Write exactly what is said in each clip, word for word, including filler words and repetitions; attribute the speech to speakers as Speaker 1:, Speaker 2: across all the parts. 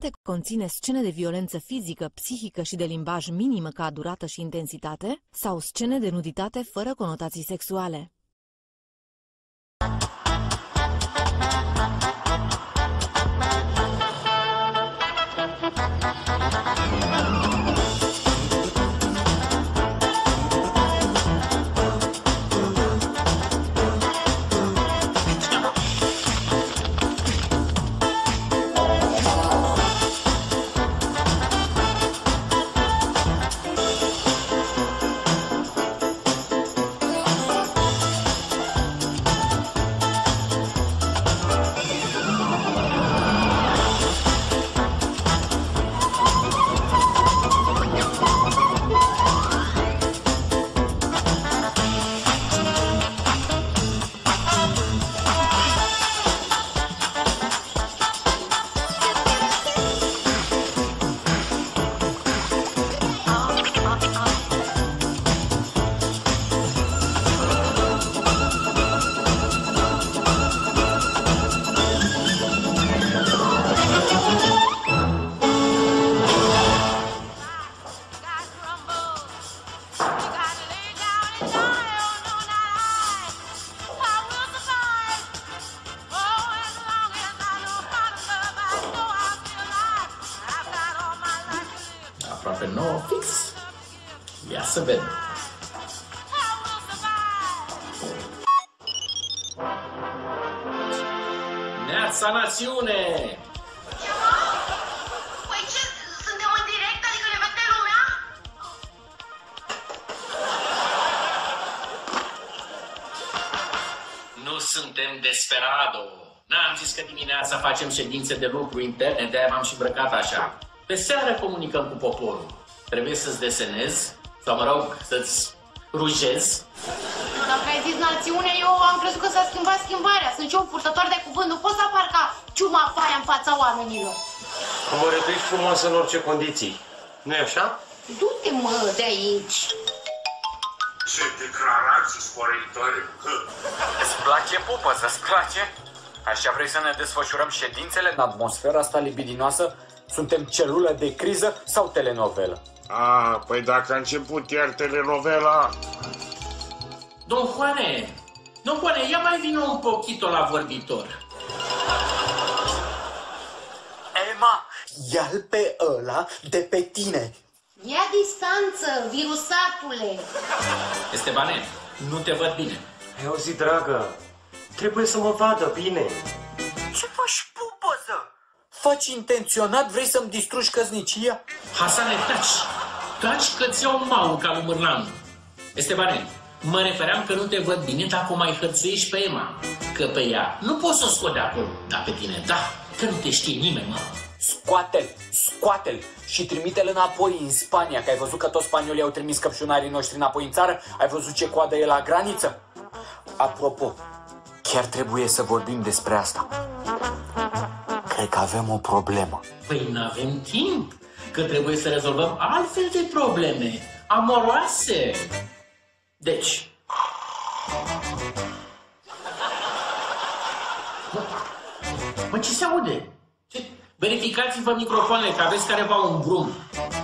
Speaker 1: conține scene de violență fizică, psihică și de limbaj minimă ca durată și intensitate, sau scene de nuditate fără conotații sexuale.
Speaker 2: Aproape nouă fix. Ia să vedem. Neața națiune!
Speaker 3: Ceva? Păi ce? Suntem în direct? Adică ne vede lumea?
Speaker 2: Nu suntem Desperado. N-am zis că dimineața facem ședințe de lucru interne, de-aia m-am și îmbrăcat așa. Pe seară comunicăm cu poporul. Trebuie să-ți desenezi, sau mă rog, să-ți rujezi.
Speaker 3: Dacă ai zis națiune, eu am crezut că s-a schimbat schimbarea. Sunt și eu purtător de cuvânt, nu pot să apar ca ciuma faia în fața oamenilor.
Speaker 4: Mă reduci frumos în orice condiții. Nu-i așa?
Speaker 3: Du-te, mă, de aici.
Speaker 5: Ce declarații sporitoare!
Speaker 6: Îți place, pupă, să-ți place? Așa vrei să ne desfășurăm ședințele în atmosfera asta libidinoasă? Suntem celulă de criză sau telenovelă?
Speaker 5: A, păi dacă a început iar telenovela...
Speaker 2: Don Juane, Don Juane, ia mai vină un pochito la vorbitor.
Speaker 6: Emma, ia-l pe ăla de pe tine.
Speaker 3: Ia distanță, virusatule.
Speaker 2: Estebane, nu te văd bine.
Speaker 4: Ai auzit, dragă? Trebuie să mă vadă bine.
Speaker 6: Ce faci, pupăză? Faci intenționat? Vrei să-mi distrugi căsnicia?
Speaker 2: Hasane, taci! Taci că ți iau maul ca lui Mârlanu. Estebane, mă refeream că nu te văd bine dacă o mai hărțuiești pe Emma. Că pe ea nu poți să o scot de acolo, dar pe tine da, că nu te știe nimeni, mă.
Speaker 6: Scoate-l, scoate-l și trimite-l înapoi în Spania, că ai văzut că toți spaniolii au trimis căpșunarii noștri înapoi în țară? Ai văzut ce coadă e la graniță? Apropo, chiar trebuie să vorbim despre asta. Cred că avem o problemă.
Speaker 2: Păi n-avem timp, că trebuie să rezolvăm altfel de probleme, amoroase. Deci... Mă, mă ce se aude? Ce? Verificați-vă microfoanele, că aveți careva un brum.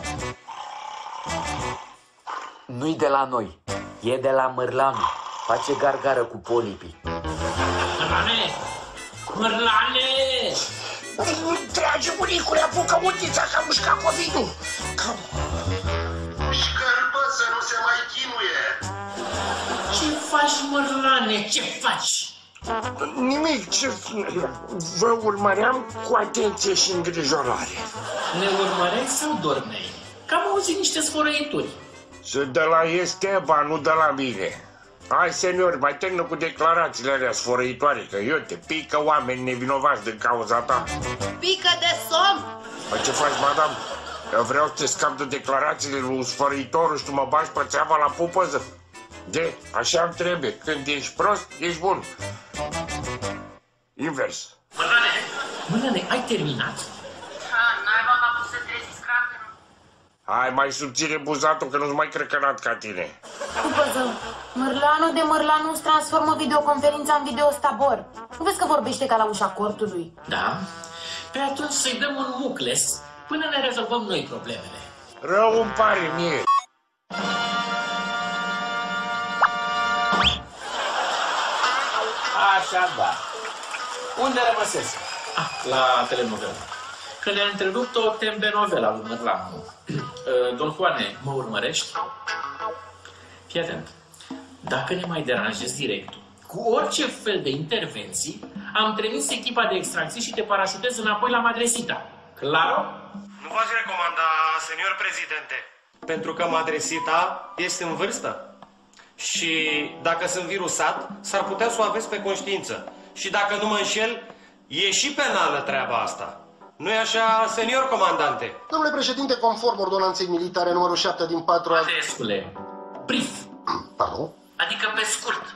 Speaker 6: Nu-i de la noi, e de la Mârlanu. Face gargară cu polipii.
Speaker 2: Mârlane! Mârlane!
Speaker 5: Trage, bunicule, apucă mutița, că a mușcat COVID-ul! Șcărbă să nu se mai chinuie!
Speaker 2: Ce faci, Mârlane, ce faci?
Speaker 5: Nimic, ce... Vă urmăream cu atenție și îngrijorare.
Speaker 2: Ne urmăreai sau dormeai? Că am auzit niște sfărăituri.
Speaker 5: Sunt de la Esteba, nu de la mine. Hai, senior, mai termină cu declarațiile alea sfărăitoare, că eu te pică oameni nevinovați din cauza ta.
Speaker 3: Pică de somn.
Speaker 5: Păi ce faci, madame? Eu vreau să te scap de declarațiile lui sfărăitorul și tu mă bagi pe țeava la pupăză. De, așa-mi trebuie. Când ești prost, ești bun. Invers.
Speaker 2: Mârlane, Mârlane, ai terminat?
Speaker 3: Ha, n-ai luat la să trezi scraperul.
Speaker 5: Hai, mai subțire buzatul, că nu-ți mai crecănat ca tine.
Speaker 3: Pupăză, Mârlanu de Mârlanu îți transformă videoconferința în videostabor. Nu vezi că vorbește ca la ușa cortului?
Speaker 2: Da? Păi atunci să-i dăm un mucles până ne rezolvăm noi problemele.
Speaker 5: Rău îmi pare mie.
Speaker 2: Așa, da. Unde rămăsesc? Ah, la telenovelă. Că le-a întrerupt o tembenovela lui Mărlamu. Don Juane, mă urmărești? Fii atent. Dacă ne mai deranjezi directul, cu orice fel de intervenții, am trimis echipa de extracție și te parașutez înapoi la Madresita. Claro?
Speaker 4: Nu v-aș recomanda, senior prezidente, pentru că Madresita este în vârstă. Și dacă sunt virusat, s-ar putea să o aveți pe conștiință. Și dacă nu mă înșel, e și penală treaba asta. Nu-i așa, senior comandante?
Speaker 7: Domnule președinte, conform ordonanței militare numărul șapte din patru...
Speaker 2: Matescule, brief.
Speaker 7: Pardon?
Speaker 2: Adică pe scurt.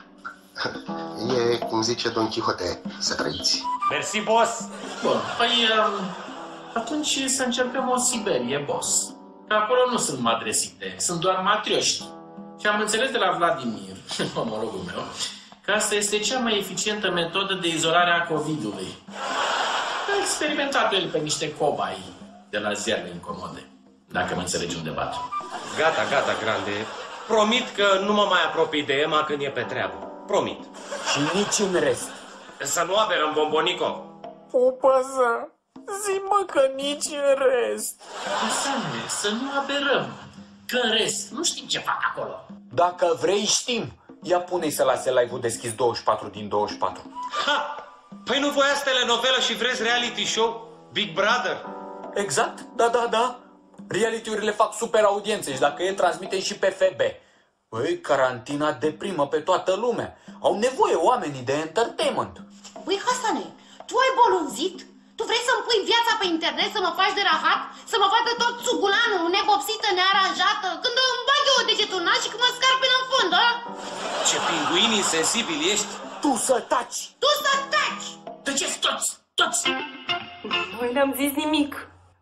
Speaker 7: E, cum zice Don Quixote, să trăiți.
Speaker 4: Mersi, boss!
Speaker 2: Bun, păi um, atunci să încercăm o Siberie, boss. Că acolo nu sunt madresite, sunt doar matrioști. Și am înțeles de la Vladimir, omologul meu, că asta este cea mai eficientă metodă de izolare a COVID-ului. A experimentat el pe niște cobai de la ziarele incomode, dacă mă înțelegi unde bat.
Speaker 4: Gata, gata, grande. Promit că nu mă mai apropii de Emma când e pe treabă. Promit.
Speaker 6: Și nici în rest.
Speaker 4: Să nu aberăm, Bombonico.
Speaker 6: Pupăză, zi-mă că nici în rest.
Speaker 2: Hasane, să nu aberăm, că în rest nu știm ce fac acolo.
Speaker 6: Dacă vrei, știm. Ia pune-i să lase live-ul deschis douăzeci și patru din douăzeci și patru.
Speaker 4: Ha! Păi nu voiați telenovelă și vreți reality show? Big Brother?
Speaker 6: Exact, da, da, da. Reality-urile fac super audiențe și dacă e, transmitem și pe F B. Băi, carantina deprimă pe toată lumea. Au nevoie oamenii de entertainment.
Speaker 3: Băi, Hasane, tu ai bolunzit? Tu vrei să-mi pui viața pe internet, să mă faci de rahat? Să mă vadă tot țugulanul, nevopsită, nearanjată? Când îmi bag eu degetul în nas și când mă scarpin în fund, a?
Speaker 4: Ce pinguini insensibili ești!
Speaker 6: Tu să taci!
Speaker 3: Tu să taci!
Speaker 2: Tăceți toți, toți!
Speaker 8: Noi n-am zis nimic.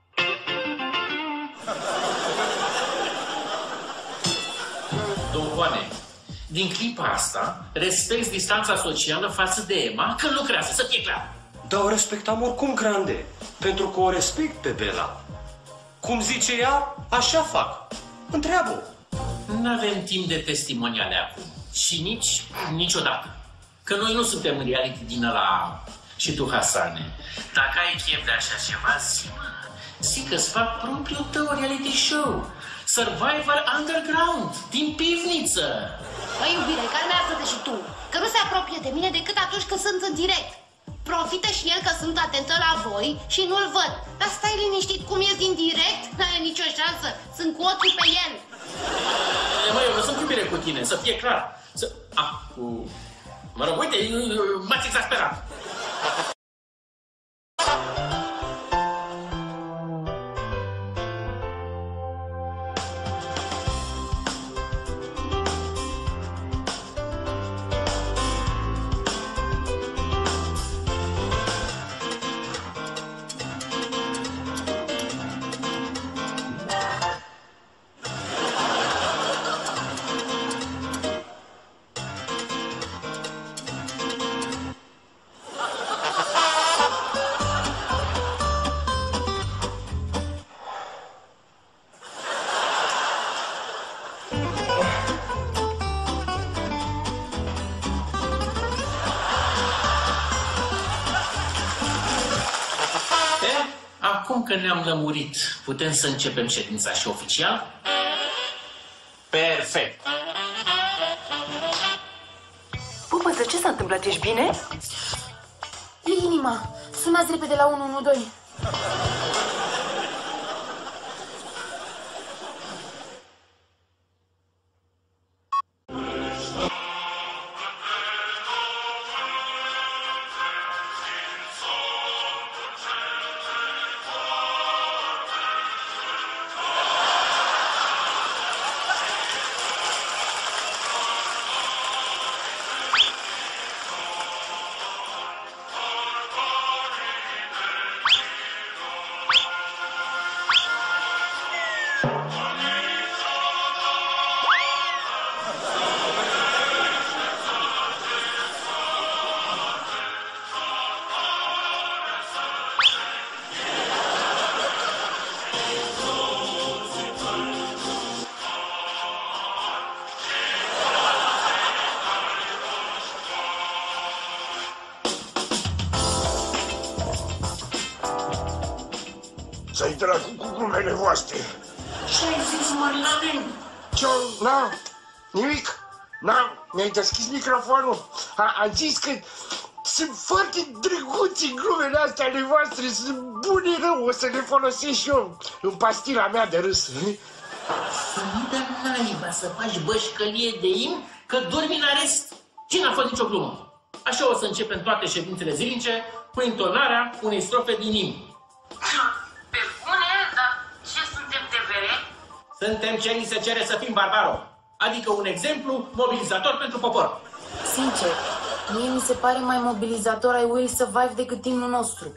Speaker 2: Don Juane, din clipa asta, respecti distanța socială față de Emma când lucrează, să fie clar.
Speaker 4: Dar o respectam oricum, grande, pentru că o respect pe Bela. Cum zice ea, așa fac. Întreabă-o.
Speaker 2: Nu avem timp de testimoniale acum și nici niciodată. Că noi nu suntem în reality din ăla. Și tu, Hasane, dacă ai chef de așa ceva, zi-mă. Zic că-ți fac propriul tău reality show. Survivor Underground, din pivniță.
Speaker 3: Băi, iubire, calmează-te și tu, că nu se apropie de mine decât atunci când sunt în direct. Profită și el că sunt atentă la voi și nu-l văd. Dar stai liniștit, cum ies din direct? N-are nicio șansă, sunt cu ochii pe el.
Speaker 2: Măi, eu nu sunt iubire cu tine, să fie clar. Să... Ah, cu... Mă rog, uite, m-ați exasperat. Acum că ne-am lămurit, putem să începem ședința și oficial? Perfect!
Speaker 8: Pupăță, ce s-a întâmplat? Ești bine?
Speaker 3: E inima. Sunați repede la unu unu doi.
Speaker 5: Să-i dracu cu glumele voastre.
Speaker 2: Ce-ai zis, Mărlane?
Speaker 5: Ce? Na, nimic. Na, mi-ai deschis microfonul. A, am zis că sunt foarte drăguți glumele astea ale voastre, sunt bune rău, o să le folosesc și eu în pastila mea de râs.
Speaker 2: Să nu dă naiba să faci bășcălie de imn, că dormi în arest. Și n-a fost nicio glumă. Așa o să începem toate ședințele zilnice cu intonarea unei strofe din imn.
Speaker 3: Pe bune, dar ce suntem T V R?
Speaker 2: Suntem ce ni se cere să fim barbaro. Adică un exemplu mobilizator pentru popor.
Speaker 9: Sincer, mie mi se pare mai mobilizator ai Will Survive decât imnul nostru.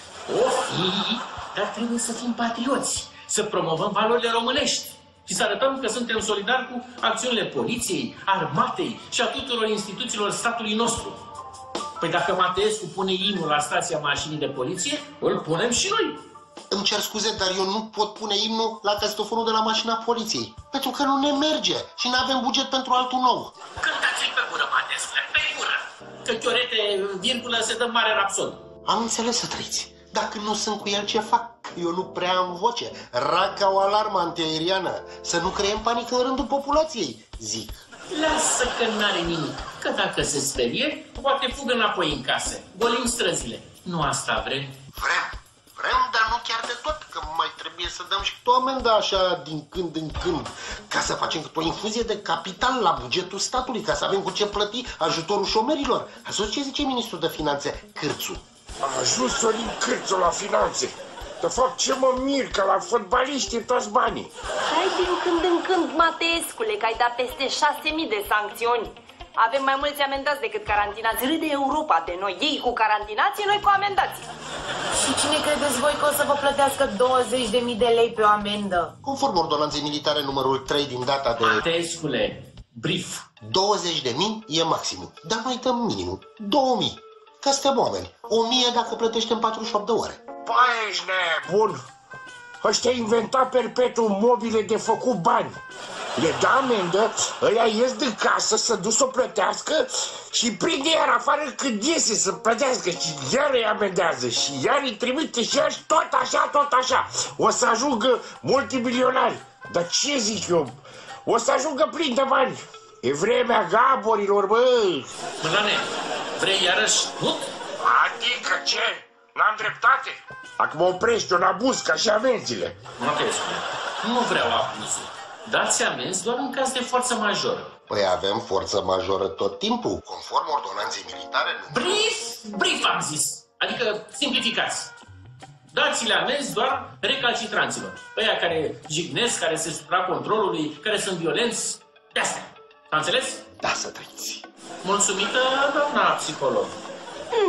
Speaker 2: O fi, dar trebuie să fim patrioți, să promovăm valorile românești și să arătăm că suntem solidari cu acțiunile poliției, armatei și a tuturor instituțiilor statului nostru. Păi dacă Mateescu pune imnul la stația mașinii de poliție, îl punem și noi.
Speaker 7: Îmi cer scuze, dar eu nu pot pune imnul la castofonul de la mașina poliției. Pentru că nu ne merge și nu avem buget pentru altul nou.
Speaker 2: Cântați-i pe gură, Mateescu, pe gură. Că chiorete, virgulă, se dă mare rapsod.
Speaker 7: Am înțeles să trăiți. Dacă nu sunt cu el, ce fac? Eu nu prea am voce. Rag ca o alarmă antiaeriană. Să nu creăm panică în rândul populației, zic.
Speaker 2: Lasă că n-are nimic. Că dacă se sperie, poate fugă înapoi în casă. Golim străzile. Nu asta vrem.
Speaker 7: Vrem. Vrem, dar nu chiar de tot, că mai trebuie să dăm și o amendă așa din când în când, ca să facem câte o infuzie de capital la bugetul statului, ca să avem cu ce plăti ajutorul șomerilor. Ați ce zice ministrul de finanțe, Cârțu?
Speaker 5: A ajuns Sorin Cârțu la finanțe. De fapt, ce mă mir, că la fotbaliști e toți banii.
Speaker 8: Hai din când în când, Mateescule, că ai dat peste șase mii de sancțiuni. Avem mai mulți amendați decât carantinați. Râde Europa de noi. Ei cu carantinații, noi cu amendați.
Speaker 9: Și cine credeți voi că o să vă plătească douăzeci de mii de lei pe o amendă?
Speaker 7: Conform ordonanței militare numărul trei din data de...
Speaker 2: Mateescule, brief.
Speaker 7: douăzeci de mii e maximum, dar noi dăm minimum două mii. Că suntem oameni. o mie dacă plătește în patruzeci și opt de ore.
Speaker 5: Băi, ești nebun! Ăștia inventat perpetuul mobile de făcut bani. Le dă amendă, ăia ies din casă să duc să o plătească și prinde iar afară când iese să plătească și iar îi amendează și iar îi trimite și iar tot așa, tot așa. O să ajungă multimilionari. Dar ce zic eu? O să ajungă plin de bani. E vremea gaborilor, băi.
Speaker 2: Mălane, vrei iarăși nut?
Speaker 5: Adică ce? N-am dreptate? Acum oprești un abuz ca și amenziile.
Speaker 2: Mateescu, nu vreau abuzul. Dați amenzi doar în caz de forță majoră.
Speaker 7: Păi avem forță majoră tot timpul, conform ordonanței militare. Nu...
Speaker 2: Brief, brief am zis. Adică simplificați. Dați-le amenzi doar recalcitranților. Ăia care jignesc, care se supra controlului, care sunt violenți. De astea. Am înțeles?
Speaker 7: Da, să trăiți.
Speaker 2: Mulțumită, doamna psiholog.
Speaker 8: Hmm.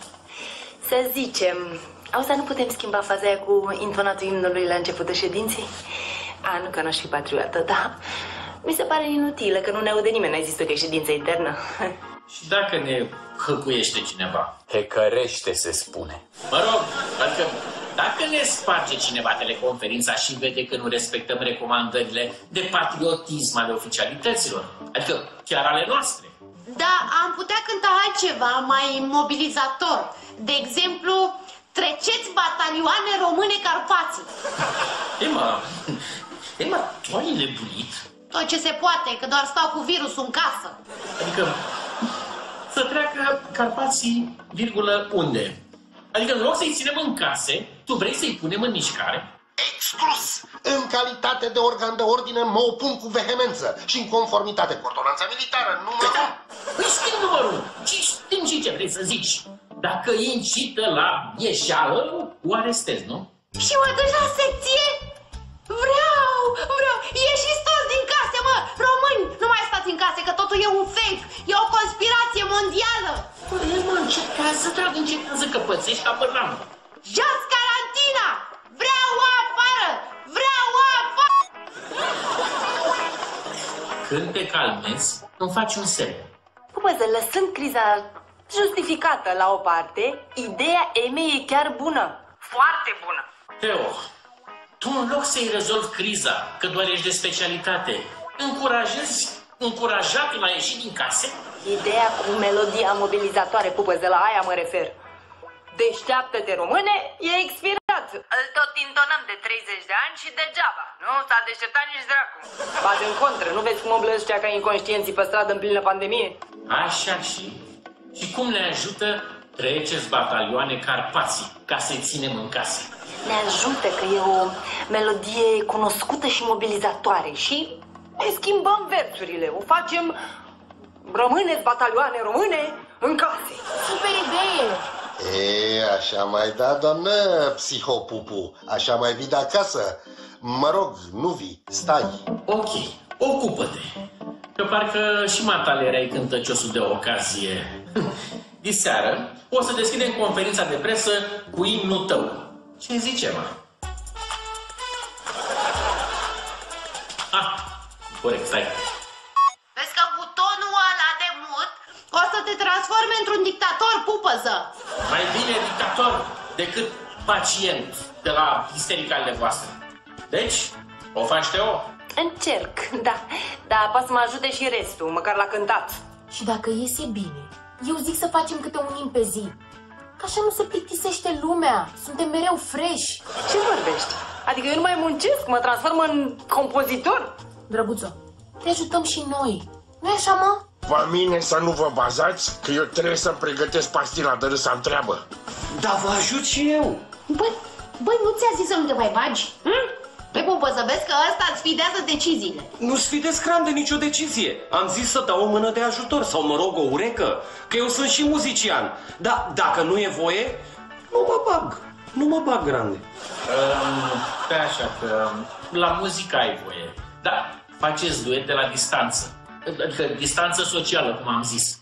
Speaker 8: Să zicem, auzi, nu putem schimba faza aia cu intonatul imnului la începutul ședinței? A, nu că n-aș fi patriotă, dar mi se pare inutilă, că nu ne aude nimeni, ai zis tu că e ședință internă.
Speaker 2: Și dacă ne hăcuiește cineva?
Speaker 6: Hecărește, se spune.
Speaker 2: Mă rog, adică dacă ne sparge cineva teleconferința și vede că nu respectăm recomandările de patriotism ale oficialităților, adică chiar ale noastre.
Speaker 3: Da, am putea cânta altceva mai mobilizator. De exemplu, treceți batalioane române Carpații.
Speaker 2: Ema, Ema, tu ai nebunit?
Speaker 3: Tot ce se poate, că doar stau cu virusul în casă.
Speaker 2: Adică să treacă Carpații, virgulă, unde? Adică în loc să-i ținem în case, tu vrei să-i punem în mișcare?
Speaker 7: Exclus! În calitate de organ de ordine mă opun cu vehemență și în conformitate cu ordonanța militară numărul...
Speaker 2: Păi știm numărul și știm și ce vrei să zici. Dacă incită la ieșeală, o arestezi, nu?
Speaker 3: Și mă duci la secție? Vreau, vreau, ieșiți toți din case, mă, români, nu mai stați în case, că totul e un fake, e o conspirație mondială.
Speaker 2: Păi, mă, încetează, drag, încetează, că pățești ca părlanul.
Speaker 3: Jos carantina! Vreau afară! Vreau afară!
Speaker 2: Când te calmezi, îmi faci un semn.
Speaker 8: Pupăză, lăsând criza justificată la o parte, ideea Emei e chiar bună. Foarte bună.
Speaker 2: Teo, tu în loc să-i rezolvi criza, că doar ești de specialitate, încurajezi încurajat la ieși din case?
Speaker 8: Ideea cu melodia mobilizatoare, Pupăză, la aia mă refer. Deșteaptă-te, române, e expirat. cântat. Îl tot intonăm de treizeci de ani și degeaba. Nu s-a deșteptat nici dracu. Ba în contră, nu vezi cum umblă ăștia ca inconștienții pe stradă în plină pandemie?
Speaker 2: Așa și... Și cum ne ajută treceți batalioane Carpații ca să-i ținem în casă?
Speaker 8: Ne ajută că e o melodie cunoscută și mobilizatoare și ne schimbăm versurile. O facem... Rămâneți batalioane române în case.
Speaker 9: Super idee!
Speaker 7: E, așa mai da, doamnă psihopupu, așa mai vii de acasă. Mă rog, nu vii, stai.
Speaker 2: Ok, ocupă-te. Că parcă și matale erai cântăciosul de ocazie. Diseară o să deschidem conferința de presă cu imnul tău. Ce zice, mă? Ah, corect, stai.
Speaker 3: Vezi că butonul ăla de mut o să te transforme într-un dictator, pupăză.
Speaker 2: Mai bine dictator decât pacient de la histericalele voastre. Deci, o faci, Teo?
Speaker 8: Încerc, da. Dar poate să mă ajute și restul, măcar la cântat.
Speaker 9: Și dacă iese bine, eu zic să facem câte un in pe zi. Că așa nu se plictisește lumea. Suntem mereu fresh.
Speaker 8: Ce vorbești? Adică eu nu mai muncesc, mă transform în compozitor?
Speaker 9: Drăguțo, te ajutăm și noi. Nu-i așa, mă?
Speaker 5: Pe mine să nu vă bazați, că eu trebuie să-mi pregătesc pastila de râs, am treabă.
Speaker 4: Da, vă ajut și eu.
Speaker 3: Băi, băi, nu ți-a zis să nu te mai bagi? Hm? Pe pupăză, vezi că ăsta îți sfidează deciziile.
Speaker 4: Nu sfidez cram de nicio decizie. Am zis să dau o mână de ajutor sau, mă rog, o urecă, că eu sunt și muzician. Dar dacă nu e voie, nu mă bag. Nu mă bag grande.
Speaker 2: Um, pe așa că la muzică ai voie. Da, faceți duete la distanță. Adică distanță socială, cum am zis.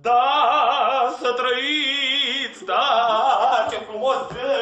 Speaker 2: Da, să trăiți, da, ce frumos!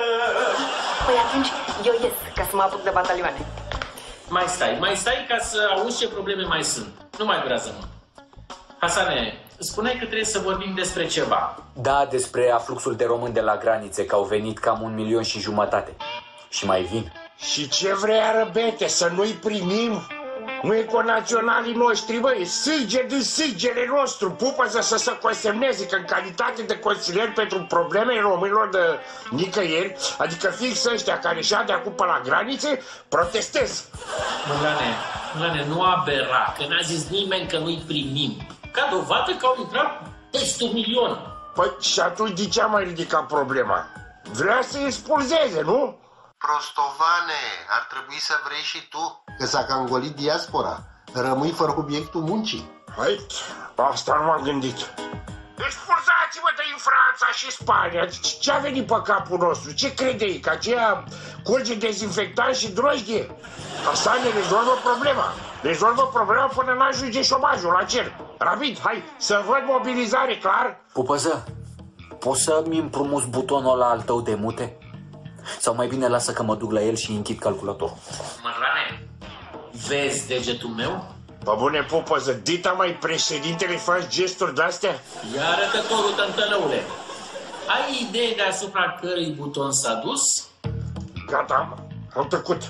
Speaker 8: Păi atunci eu ies ca să mă apuc de batalioane.
Speaker 2: Mai stai, mai stai ca să auzi ce probleme mai sunt. Nu mai durează mult. Hasane, spuneai că trebuie să vorbim despre ceva.
Speaker 6: Da, despre afluxul de români de la granițe, că au venit cam un milion și jumătate. Și mai vin.
Speaker 5: Și ce vrei, arăbete, să nu-i primim? Nu e conaționalii noștri, băi, sânge din sângele nostru. Pupăză să se consemneze că în calitate de consilier pentru problemele românilor de nicăieri, adică fix ăștia care și-a de acum pe la granițe, protestez.
Speaker 2: Mălane, Mălane, nu abera, că n-a zis nimeni că nu-i primim. Ca dovadă că au intrat peste un milion.
Speaker 5: Păi și atunci de ce a mai ridicat problema? Vrea să-i expulzeze, nu?
Speaker 7: Prostovane, ar trebui să vrei și tu, că s-a cam golit diaspora. Rămâi fără obiectul muncii.
Speaker 5: Hai, asta nu m-am gândit. Expulzați-mă din Franța și Spania. Ce a venit pe capul nostru? Ce crede ei? Că aceea curge dezinfectant și drojdie? Asta ne rezolvă problema. Rezolvă problema până n-ajunge șomajul la cer. Rapid, hai, să văd mobilizare, clar?
Speaker 6: Pupăză, poți să-mi împrumuți butonul ăla al tău de mute? Sau mai bine lasă că mă duc la el și închid calculatorul.
Speaker 2: Mălane, vezi degetul meu?
Speaker 5: Bă bune, Pupăză, dita mai președintele faci gesturi de-astea?
Speaker 2: Ia arătătorul, tântălăule. Ai idee deasupra cărui buton s-a dus?
Speaker 5: Gata, am, am tăcut.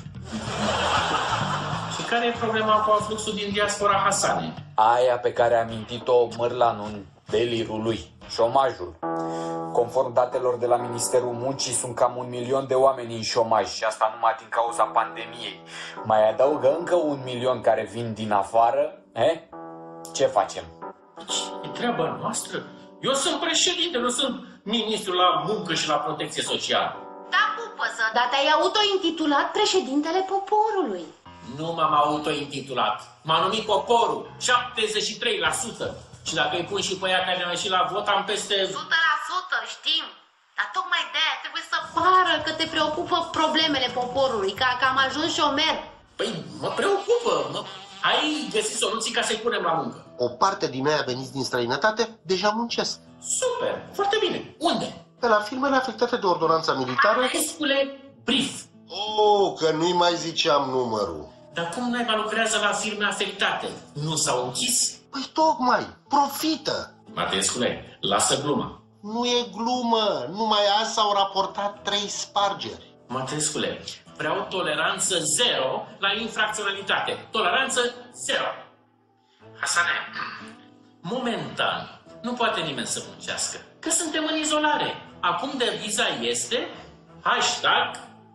Speaker 2: Și care e problema cu afluxul din diaspora, Hasane?
Speaker 6: Aia pe care a amintit-o Mărlanu în delirul lui, șomajul. Conform datelor de la Ministerul Muncii, sunt cam un milion de oameni în șomaj și asta numai din cauza pandemiei. Mai adaugă încă un milion care vin din afară, eh? Ce facem?
Speaker 2: E treaba noastră? Eu sunt președinte, nu sunt ministru la muncă și la protecție socială.
Speaker 3: Da, pupăză, dar te-ai autointitulat președintele poporului.
Speaker 2: Nu m-am autointitulat. M-a numit poporul, șaptezeci și trei la sută. Și dacă îi pun și pe ea care ne-au ieșit la vot, am peste...
Speaker 3: o sută la sută, știm. Dar tocmai de-aia trebuie să pară că te preocupă problemele poporului, că, că am ajuns șomer.
Speaker 2: Păi, mă preocupă. Mă... Ai găsit soluții ca să-i punem la muncă.
Speaker 7: O parte din aia veniți din străinătate deja muncesc.
Speaker 2: Super, foarte bine. Unde?
Speaker 7: Pe la firmele afectate de ordonanța militară...
Speaker 2: Escule, brief.
Speaker 7: Oh, că nu-i mai ziceam numărul.
Speaker 2: Dar cum naiba lucrează la firme afectate? Nu s-au închis?
Speaker 7: Păi tocmai, profită!
Speaker 2: Matescule, lasă gluma.
Speaker 7: Nu e glumă, numai azi s-au raportat trei spargeri.
Speaker 2: Matescule, vreau toleranță zero la infracționalitate. Toleranță zero. Hasane, momentan nu poate nimeni să muncească, că suntem în izolare. Acum deviza este hashtag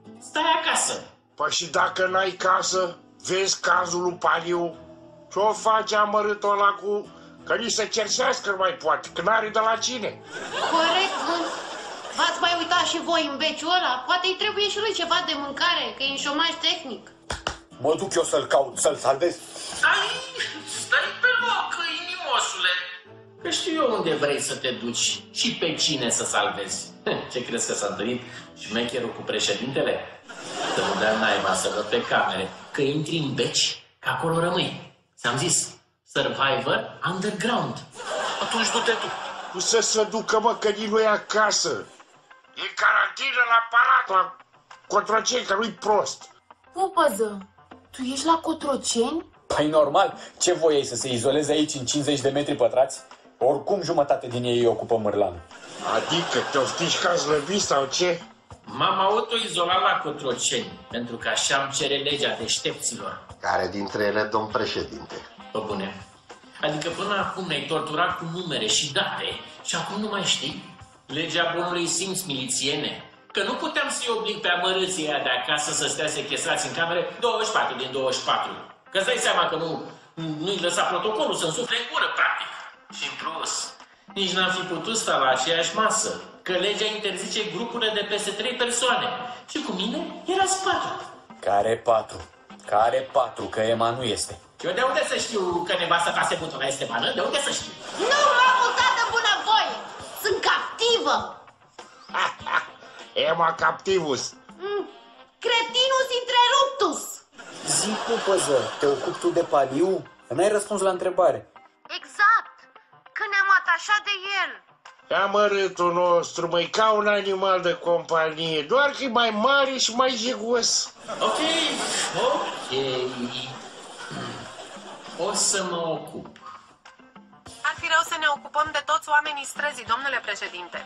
Speaker 2: Stai acasă.
Speaker 5: Păi și dacă n-ai casă, vezi cazul lui Paliu? Ce-o face amărâtul ăla cu... Că nici să cerșească nu mai poate, că n-are de la cine.
Speaker 3: Corect, vânt. V-ați mai uitat și voi în beciul ăla? Poate îi trebuie și lui ceva de mâncare, că e în șomaj tehnic.
Speaker 6: Mă duc eu să-l caut, să-l salvez.
Speaker 2: Stai, stai pe loc, inimosule. Că știu eu unde vrei să te duci și pe cine să salvezi. Ce crezi că s-a întâlnit șmecherul cu președintele? Să nu dea naiba să văd pe camere că intri în beci, că acolo rămâi. Ți-am zis, Survivor Underground. Atunci du-te tu.
Speaker 5: Cum să se ducă, mă, că nici nu e acasă. E carantină la palat, la Cotroceni, că nu-i prost.
Speaker 9: Pupăză, tu ești la Cotroceni?
Speaker 6: Păi normal, ce voiai să se izoleze aici în cincizeci de metri pătrați? Oricum jumătate din ei îi ocupă Mârlanul.
Speaker 5: Adică te oftici că a slăbit sau ce?
Speaker 2: M-am autoizolat la Cotroceni, pentru că așa îmi cere legea deștepților.
Speaker 7: Care dintre ele, domn președinte?
Speaker 2: Bă, bune. Adică până acum ne-ai torturat cu numere și date și acum nu mai știi? Legea bunului simț, milițiene. Că nu puteam să-i oblig pe amărâții aia de acasă să stea sechestrați în camere douăzeci și patru din douăzeci și patru. Că-ți dai seama că nu, nu-i lăsa protocolul să însufle în gură, practic. Și în plus, nici n-am fi putut sta la aceeași masă, că legea interzice grupurile de peste trei persoane. Și cu mine erați patru.
Speaker 6: Care patru? Care patru? Că Ema nu este.
Speaker 2: Eu de unde să știu că nevasta ta se butona este bană? De unde să știu?
Speaker 3: Nu m-am mutat de bunăvoie! Sunt captivă!
Speaker 5: Ema captivus.
Speaker 3: Mm. Cretinus interruptus!
Speaker 6: Zi, Pupăză, te ocupi tu de Paliu? N-ai răspuns la întrebare.
Speaker 3: Exact! Că ne-am atașat de el!
Speaker 5: Amărâtul nostru, măi, ca un animal de companie, doar că e mai mare și mai jegos.
Speaker 2: Ok, ok. O să mă ocup.
Speaker 10: Ar fi rău să ne ocupăm de toți oamenii străzii, domnule președinte.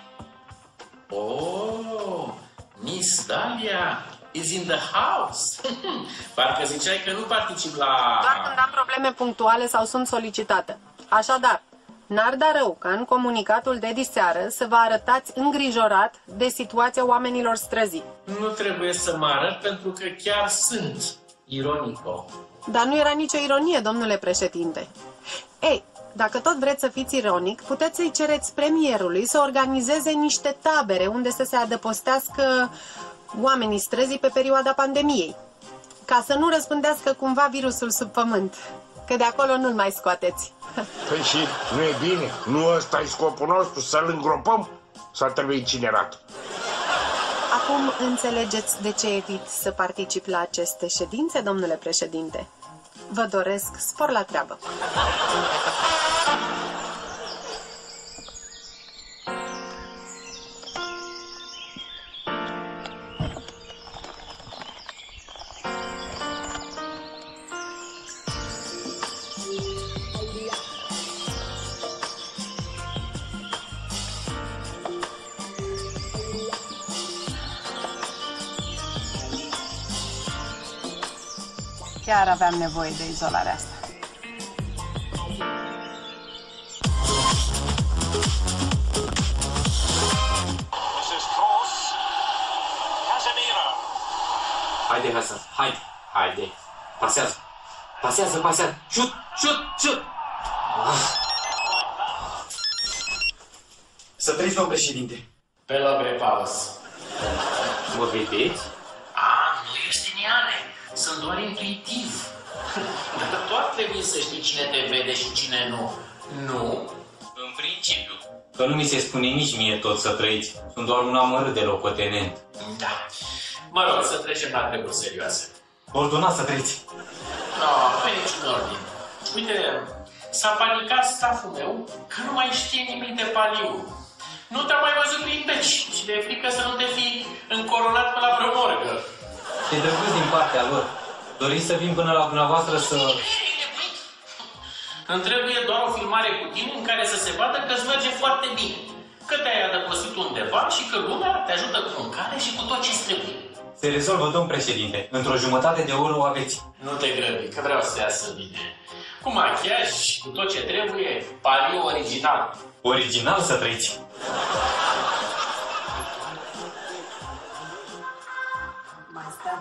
Speaker 2: Oh, Miss Dahlia is in the house. Parcă ziceai că nu particip la...
Speaker 10: Doar când am probleme punctuale sau sunt solicitată. Așadar, n-ar da rău ca în comunicatul de diseară să vă arătați îngrijorat de situația oamenilor străzii.
Speaker 2: Nu trebuie să mă arăt pentru că chiar sunt ironico.
Speaker 10: Dar nu era nicio ironie, domnule președinte. Ei, dacă tot vreți să fiți ironic, puteți să-i cereți premierului să organizeze niște tabere unde să se adăpostească oamenii străzii pe perioada pandemiei, ca să nu răspândească cumva virusul sub pământ, că de acolo nu-l mai scoateți.
Speaker 5: Păi și nu e bine? Nu ăsta e scopul nostru, să-l îngropăm sau trebuie incinerat?
Speaker 10: Acum înțelegeți de ce evit să particip la aceste ședințe, domnule președinte? Vă doresc spor la treabă. Chiar aveam nevoie de izolarea asta.
Speaker 2: Haide, Hasan, haide, haide. Pasează, pasează, pasează. Șut, șut, șut.
Speaker 6: Să trăiți, domn președinte.
Speaker 2: Pe loc, repaus. Mă vedeți? A, nu ești niane. Sunt doar intuitiv. Dar tu ar trebui să știi cine te vede și cine nu. Nu?
Speaker 11: În principiu. Că nu mi se spune nici mie tot să trăiți. Sunt doar un amărât de locotenent.
Speaker 2: Da. Mă rog, să trecem la treburi serioase.
Speaker 11: Ordonați să trăiți.
Speaker 2: Nu, nu e niciun ordin. Uite, s-a panicat staful meu că nu mai știe nimic de Paliu. Nu te-am mai văzut prin beci și de frică să nu te fi încoronat pe la vreo morgă.
Speaker 11: E drăguț din partea lor. Doriți să vin până la dumneavoastră să...
Speaker 2: Îmi trebuie doar o filmare cu tine în care să se vadă că îți merge foarte bine. Că te-ai adăpostit undeva și că lumea te ajută cu mâncare și cu tot ce-ți trebuie.
Speaker 11: Se rezolvă, domn președinte. Într-o jumătate de oră o aveți.
Speaker 2: Nu te grăbi, că vreau să iasă bine. Cu machiaj și cu tot ce trebuie, Paliu original.
Speaker 11: Original să trăiți.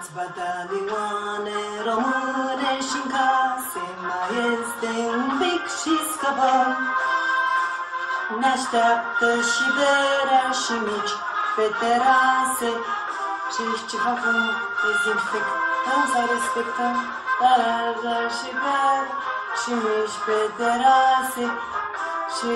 Speaker 12: batalioane române și-n case, mai este un pic și scăpăm. Ne așteaptă și berea și mici pe terase. Ce-și ceva cum dezinfectăm sau respectăm? Da, și bere și mici pe terase și...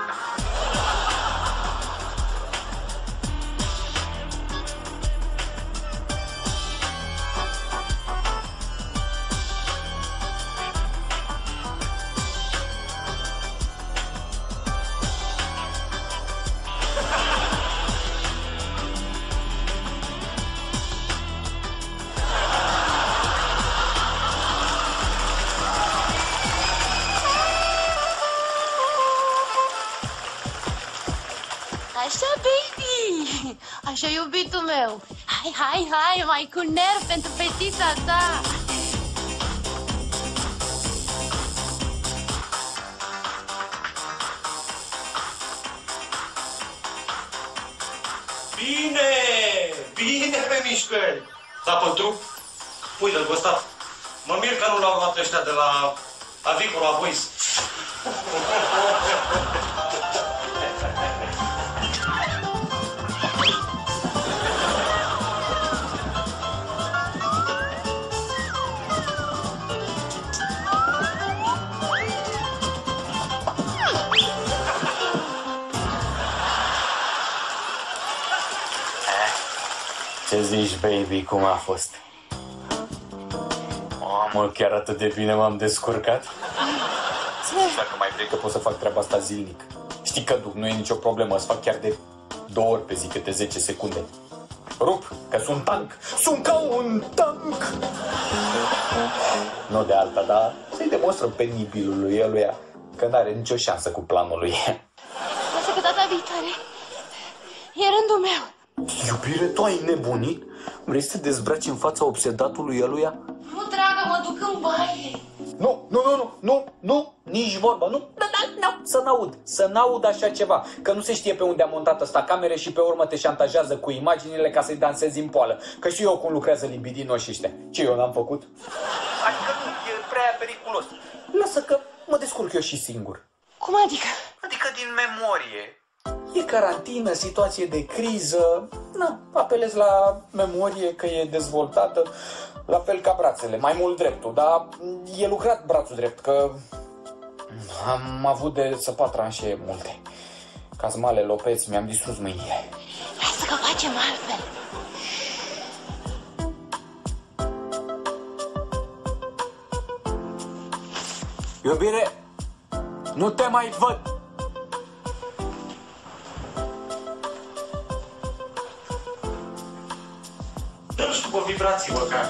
Speaker 3: Așa, baby! Așa, iubitul meu! Hai, hai, hai, mai cu nerv pentru fetița ta!
Speaker 4: Bine! Bine pe mișcări! Țapă-l uite-l gostat. Mă mir că nu l-au luat ăștia de la Avicul la Voice.
Speaker 6: Ce zici, baby, cum a fost? Mamă, chiar atât de bine m-am descurcat? Dacă mai vrei că pot să fac treaba asta zilnic. Știi că duc, nu e nicio problemă, îți fac chiar de două ori pe zi, câte zece secunde. Rup, că sunt tank, sunt ca un tank! Nu de alta, dar să-i demonstrăm penibilului eluia că n-are nicio șansă cu planul lui.
Speaker 3: Lasă că data viitoare e rândul meu.
Speaker 6: Iubire, tu ai nebunit? Vrei să te dezbraci în fața obsedatului eluia?
Speaker 3: Nu, dragă, mă duc în baie.
Speaker 6: Nu, nu, nu, nu, nu, nu, nici vorba, nu, nu, nu, să n-aud, să n-aud așa ceva, că nu se știe pe unde a montat ăsta camere și pe urmă te șantajează cu imaginile ca să-i dansezi în poală, că și eu cum lucrează libidinoși ăștia. Ce eu n-am făcut? Adică nu, e prea periculos. Lasă că mă descurc eu și singur.
Speaker 3: Cum adică?
Speaker 6: Adică din memorie. E carantină, situație de criză, na, apelez la memorie că e dezvoltată, la fel ca brațele, mai mult dreptul, dar e lucrat brațul drept, că am avut de săpat tranșee multe. Cazmale, lopeți, mi-am distrus mâinile.
Speaker 3: Lasă că facem altfel.
Speaker 6: Iubire, nu te mai văd!
Speaker 4: Dă-mi și tu pe vibrații, măcar.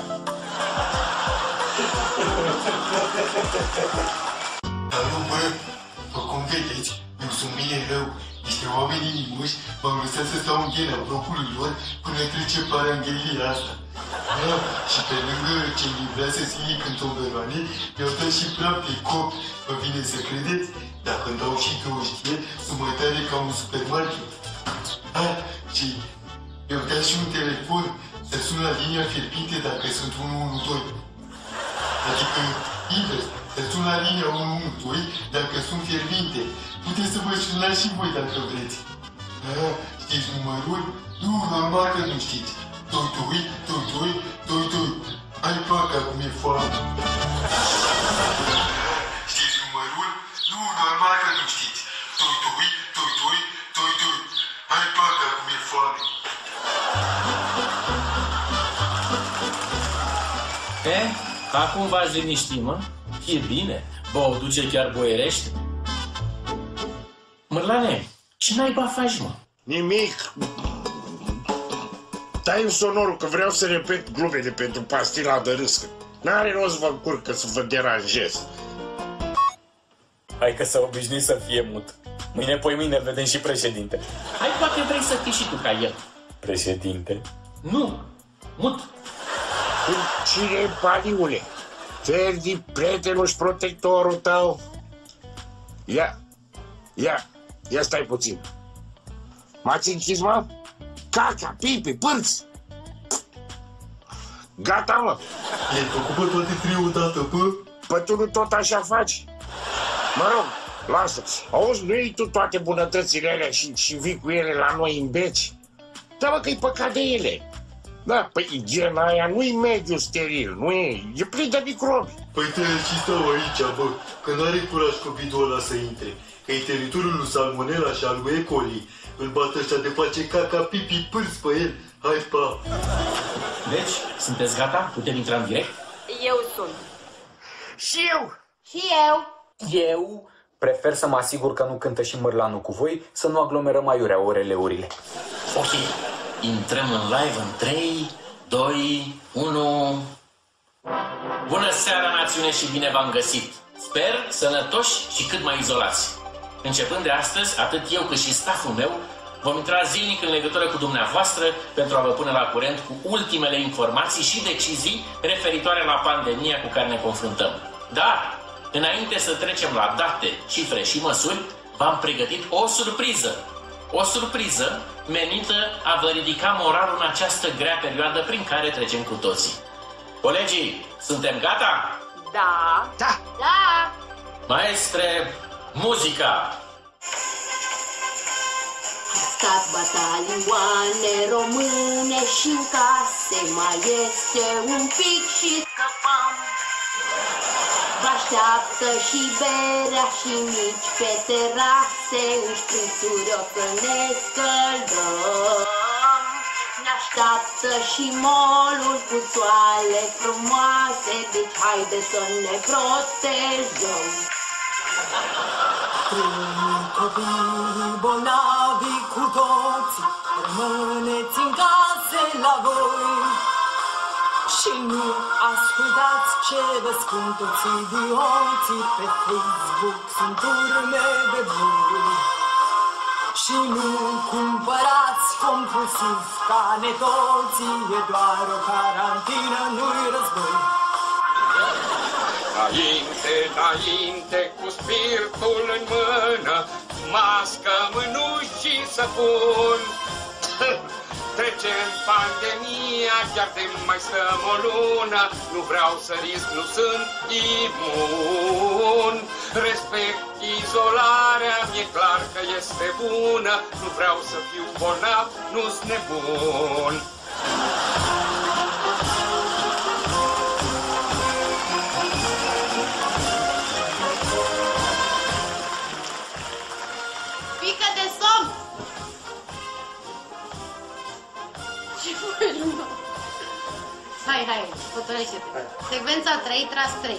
Speaker 13: Dar nu, bă, după cum vedeți, eu sunt bine rău. Niște oameni inimoși m-au lăsat să stau în ghena blocului lor până trece paranghelia asta. Da, și pe lângă ce livrează zilnic în tomberoane, mi-au dat și praf de cop. Vă vine să credeți? Dacă îmi dau și două știri, sunt mai tare ca un supermarket. Ah, și mi-au dat și un telefon să sun la linia fierbinte dacă sunt unu unu doi. Adică, invers, să sun la linia unu unu doi dacă sunt fierbinte. Puteți să vă sunați și voi dacă vreți. Ah, știți numărul? Nu, normal că nu știți. doi doi doi doi doi doi. Ai placa cum e foame. Știți numărul? Nu, normal că nu știți. doi doi doi doi doi doi. Ai placa cum e foame.
Speaker 2: E, acum v-ați liniștit, mă? E bine, vă o duce chiar boierește? Mărlane, ce naiba faci, mă?
Speaker 5: Nimic. Tai-mi sonorul că vreau să repet glumele pentru pastila de râscă. N-are rost vă încurcă să vă deranjez.
Speaker 6: Hai că s-a obișnuit să fie mut. Mâine, poi mâine, vedem și președinte.
Speaker 2: Hai, poate vrei să fii și tu ca el.
Speaker 6: Președinte?
Speaker 2: Nu, mut.
Speaker 5: Cine e paliule? Ferdi, prietenul și protectorul tău. Ia, ia, ia stai puțin. M-ați închis, mă? Caca, pipi, pârți. Gata, mă.
Speaker 13: Le-ai făcut pe toate trei odată, bă?
Speaker 5: Păi tu nu tot așa faci? Mă rog, lasă. Auzi, nu iei tu toate bunătățile alea și, și vii cu ele la noi în beci? Da, mă, că-i păcat de ele. Da, păi igiena aia nu-i mediu steril, nu e, e plin de microbi.
Speaker 13: Păi te și stau aici, bă, că n-are curaj copidul ăla să intre. Că e teritoriul lui Salmonella și al lui E. coli. Îl bat ăștia de face caca, pipi, pârs pe el. Hai, pa!
Speaker 2: Deci, sunteți gata? Putem intra în direct?
Speaker 8: Eu sunt.
Speaker 5: Și eu!
Speaker 3: Și eu!
Speaker 6: Eu prefer să mă asigur că nu cântă și Mărlanu cu voi, să nu aglomerăm aiurea oreleurile.
Speaker 2: Ok, intrăm în live în trei, doi, unu... Bună seara, națiune, și bine v-am găsit! Sper sănătoși și cât mai izolați. Începând de astăzi, atât eu cât și stafful meu vom intra zilnic în legătură cu dumneavoastră pentru a vă pune la curent cu ultimele informații și decizii referitoare la pandemia cu care ne confruntăm. Dar, înainte să trecem la date, cifre și măsuri, v-am pregătit o surpriză. O surpriză menită a vă ridica moralul în această grea perioadă prin care trecem cu toții. Colegii, suntem gata?
Speaker 8: Da.
Speaker 5: Da.
Speaker 3: Da!
Speaker 2: Maestre, muzica!
Speaker 3: Stat batalioane române și în case mai este un pic și scăpăm. Vă așteaptă și berea și mici pe terase, în șprițuri o să ne scăldăm. Ne așteaptă și molul cu soale frumoase, deci haide să ne protejăm.
Speaker 12: Trăim copiii bolnavi cu toții, rămâneți în case la voi. Și nu ascultați ce vă spun toți idioții, pe Facebook sunt urme de voi. Și nu cumpărați compulsiv ca netoții, e doar o carantină, nu-i război.
Speaker 14: Înainte, înainte, cu spiritul în mână, mască, mânuși și săpun. Trecem pandemia, chiar de mai stăm o lună, nu vreau să risc, nu sunt imun. Respect izolarea, mi-e clar că este bună, nu vreau să fiu bolnav, nu-s nebun.
Speaker 3: Pică de somn! Ce faci, mă? Hai, hai, hotărăște-te. Secvența trei, tras trei.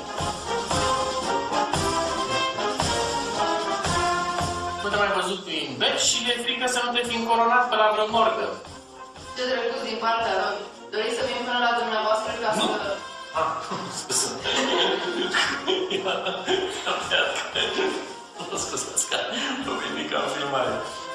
Speaker 2: Nu te mai văzut prin beci și le frică să nu te fi încoronat pe la vreo morgă.
Speaker 15: Ce drăguț din partea lor. Doriți să vin până la dumneavoastră ca să...
Speaker 2: Ah, scuze. Scuzați că nu veni ca în filmare.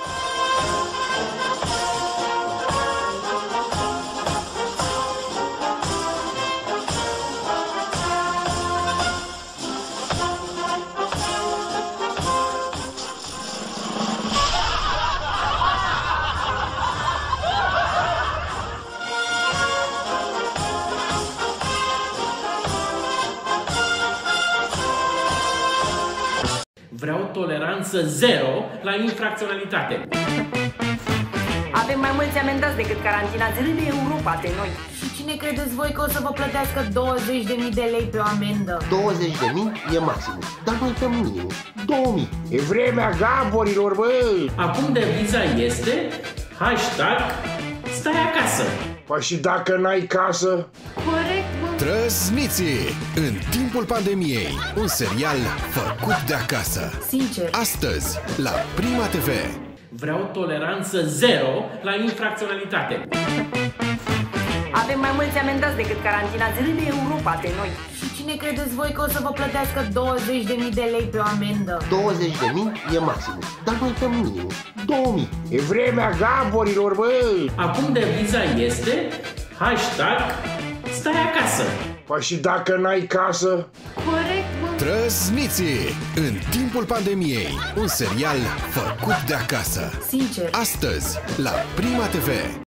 Speaker 2: Vreau toleranță zero la infracționalitate.
Speaker 8: Avem mai mulți amendați decât carantina zilei de Europa de noi.
Speaker 9: Și cine credeți voi că o să vă plătească douăzeci de mii de lei pe o amendă?
Speaker 7: douăzeci de mii e maximum, dar noi pe minimum două mii.
Speaker 5: E vremea gaborilor, bă!
Speaker 2: Acum deviza este hashtag stai acasă.
Speaker 5: Păi și dacă n-ai casă?
Speaker 3: Corect, bă!
Speaker 16: Trăsniții, în timpul pandemiei, un serial făcut de acasă.
Speaker 9: Sincer.
Speaker 16: Astăzi, la Prima T V.
Speaker 2: Vreau toleranță zero la infracționalitate.
Speaker 8: Avem mai mulți amendați decât carantina zilei de Europa de noi.
Speaker 9: Și cine credeți voi că o să vă plătească douăzeci de mii de lei pe o amendă?
Speaker 7: douăzeci de mii e maximum, dar noi pe minimum două mii.
Speaker 5: E vremea gaborilor, bă!
Speaker 2: Acum deviza este hashtag stai acasă.
Speaker 5: Păi și dacă n-ai casă?
Speaker 3: Corect, bă!
Speaker 16: Trăsniții, în timpul pandemiei, un serial făcut de acasă.
Speaker 9: Sincer.
Speaker 16: Astăzi, la Prima T V.